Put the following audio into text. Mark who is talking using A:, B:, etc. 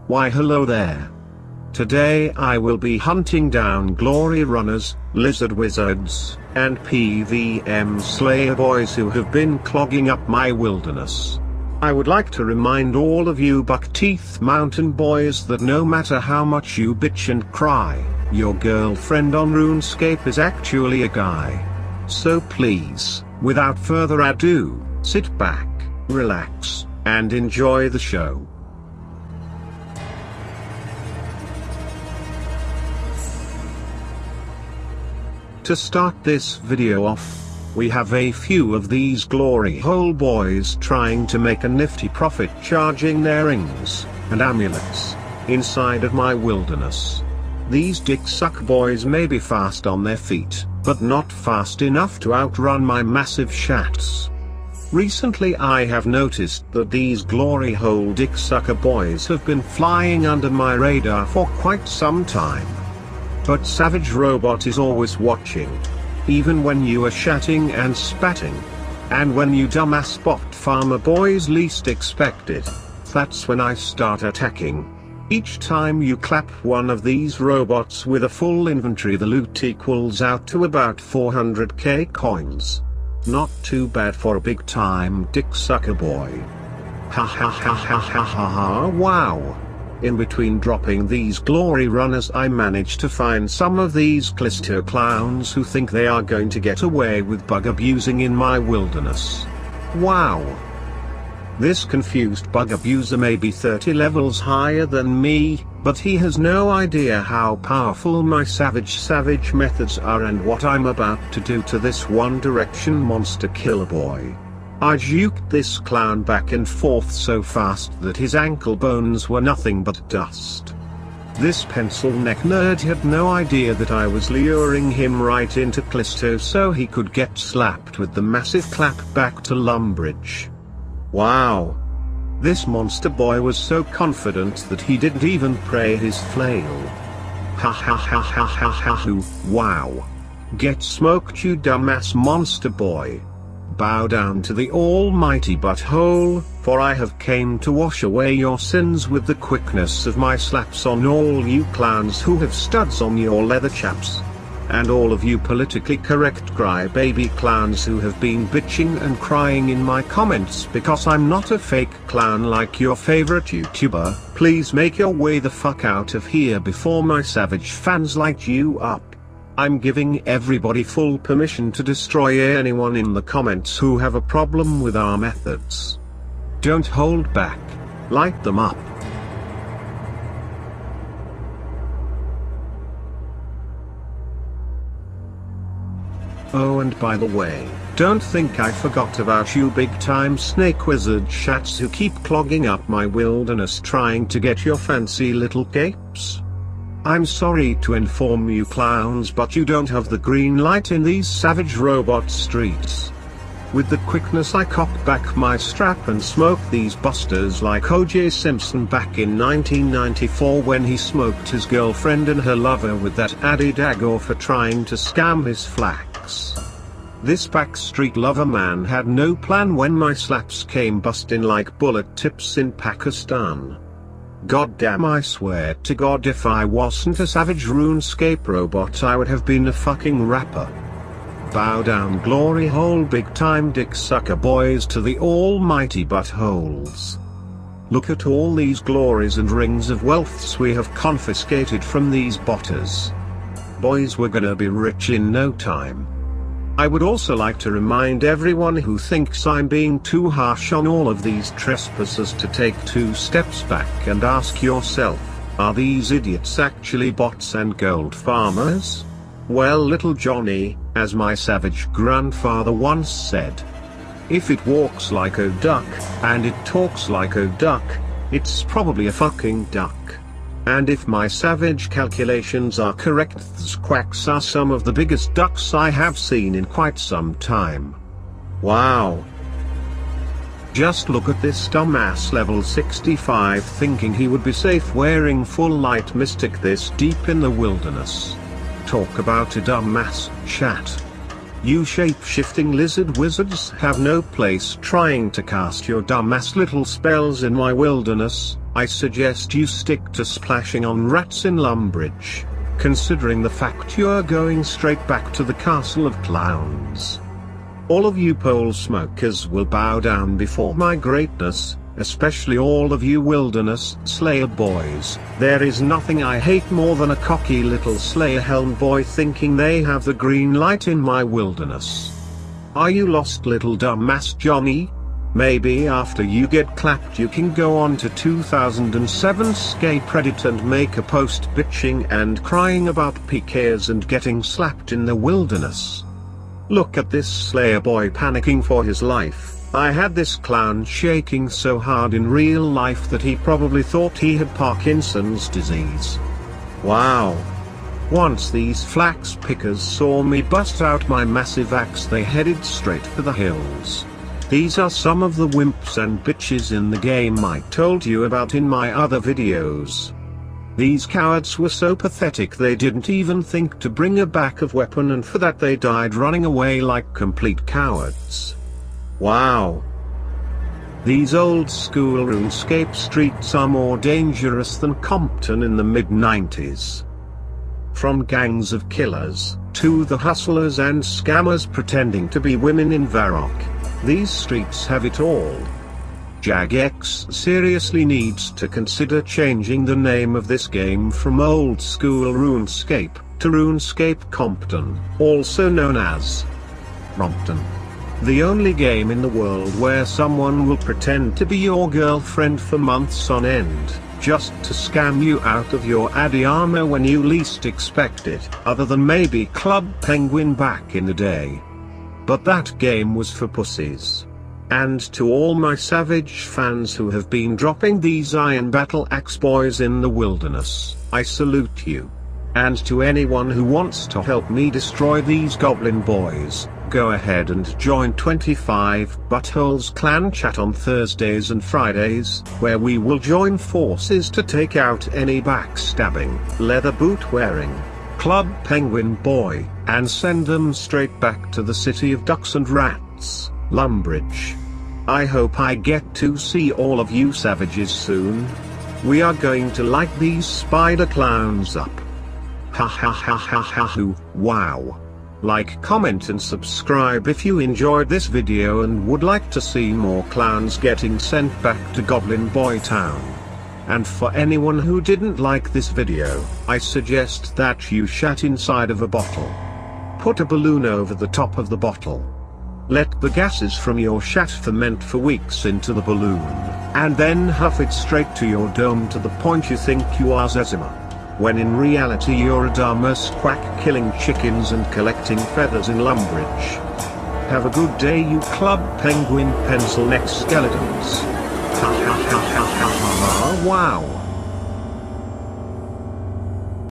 A: Why hello there. Today I will be hunting down glory runners, lizard wizards, and PVM slayer boys who have been clogging up my wilderness. I would like to remind all of you buck-teeth mountain boys that no matter how much you bitch and cry, your girlfriend on RuneScape is actually a guy. So please, without further ado, sit back, relax, and enjoy the show. To start this video off, we have a few of these glory hole boys trying to make a nifty profit charging their rings and amulets inside of my wilderness. These dick suck boys may be fast on their feet, but not fast enough to outrun my massive shats. Recently I have noticed that these glory hole dick sucker boys have been flying under my radar for quite some time. But Savage Robot is always watching. Even when you are shatting and spatting. And when you dumbass bot farmer boys least expect it. That's when I start attacking. Each time you clap one of these robots with a full inventory, the loot equals out to about 400k coins. Not too bad for a big time dick sucker boy. Ha ha ha ha ha ha ha, wow. In between dropping these glory runners I managed to find some of these Callisto clowns who think they are going to get away with bug abusing in my wilderness. Wow. This confused bug abuser may be 30 levels higher than me, but he has no idea how powerful my savage methods are and what I'm about to do to this One Direction monster killer boy. I juked this clown back and forth so fast that his ankle bones were nothing but dust. This pencil neck nerd had no idea that I was luring him right into Callisto so he could get slapped with the massive clap back to Lumbridge. Wow. This monster boy was so confident that he didn't even pray his flail. Ha ha ha ha ha ha hoo, wow. Get smoked, you dumbass monster boy. Bow down to the almighty butthole, for I have came to wash away your sins with the quickness of my slaps on all you clowns who have studs on your leather chaps. And all of you politically correct crybaby clowns who have been bitching and crying in my comments because I'm not a fake clown like your favorite YouTuber, please make your way the fuck out of here before my savage fans light you up. I'm giving everybody full permission to destroy anyone in the comments who have a problem with our methods. Don't hold back. Light them up. Oh, and by the way, don't think I forgot about you big time snake wizard shats who keep clogging up my wilderness trying to get your fancy little capes. I'm sorry to inform you clowns, but you don't have the green light in these savage robot streets. With the quickness I cock back my strap and smoke these busters like O.J. Simpson back in 1994 when he smoked his girlfriend and her lover with that added aggro for trying to scam his flax. This backstreet lover man had no plan when my slaps came bustin' like bullet tips in Pakistan. Goddamn, I swear to God, if I wasn't a savage RuneScape robot I would have been a fucking rapper. Bow down glory hole big time dick sucker boys to the almighty buttholes. Look at all these glories and rings of wealths we have confiscated from these botters. Boys, we're gonna be rich in no time. I would also like to remind everyone who thinks I'm being too harsh on all of these trespassers to take 2 steps back and ask yourself, are these idiots actually bots and gold farmers? Well, little Johnny, as my savage grandfather once said, if it walks like a duck, and it talks like a duck, it's probably a fucking duck. And if my savage calculations are correct, these quacks are some of the biggest ducks I have seen in quite some time. Wow. Just look at this dumbass level 65 thinking he would be safe wearing full light mystic this deep in the wilderness. Talk about a dumbass, chat. You shape-shifting lizard wizards have no place trying to cast your dumbass little spells in my wilderness. I suggest you stick to splashing on rats in Lumbridge, considering the fact you're going straight back to the Castle of Clowns. All of you pole smokers will bow down before my greatness, especially all of you wilderness slayer boys. There is nothing I hate more than a cocky little slayer helm boy thinking they have the green light in my wilderness. Are you lost, little dumbass Johnny? Maybe after you get clapped you can go on to 2007 Skate Reddit and make a post bitching and crying about PKs and getting slapped in the wilderness. Look at this slayer boy panicking for his life. I had this clown shaking so hard in real life that he probably thought he had Parkinson's disease. Wow. Once these flax pickers saw me bust out my massive axe, they headed straight for the hills. These are some of the wimps and bitches in the game I told you about in my other videos. These cowards were so pathetic they didn't even think to bring a backup weapon, and for that they died running away like complete cowards. Wow. These old school RuneScape streets are more dangerous than Compton in the mid-90s. From gangs of killers, to the hustlers and scammers pretending to be women in Varrock, these streets have it all. Jagex seriously needs to consider changing the name of this game from old school RuneScape, to RuneScape Compton, also known as Rompton. The only game in the world where someone will pretend to be your girlfriend for months on end, just to scam you out of your Addy armor when you least expect it, other than maybe Club Penguin back in the day. But that game was for pussies. And to all my Savage fans who have been dropping these Iron Battle Axe boys in the wilderness, I salute you. And to anyone who wants to help me destroy these goblin boys, go ahead and join 25 Buttholes Clan Chat on Thursdays and Fridays, where we will join forces to take out any backstabbing, leather boot wearing, Club Penguin boy, and send them straight back to the city of ducks and rats, Lumbridge. I hope I get to see all of you savages soon. We are going to light these spider clowns up. Ha ha ha ha ha hoo, wow. Like, comment and subscribe if you enjoyed this video and would like to see more clowns getting sent back to Goblin Boy Town. And for anyone who didn't like this video, I suggest that you shat inside of a bottle. Put a balloon over the top of the bottle. Let the gases from your shat ferment for weeks into the balloon, and then huff it straight to your dome to the point you think you are Zezima, when in reality you're a dumbass quack killing chickens and collecting feathers in Lumbridge. Have a good day, you Club Penguin pencil neck skeletons. Ha ha ha ha ha ha ha, wow.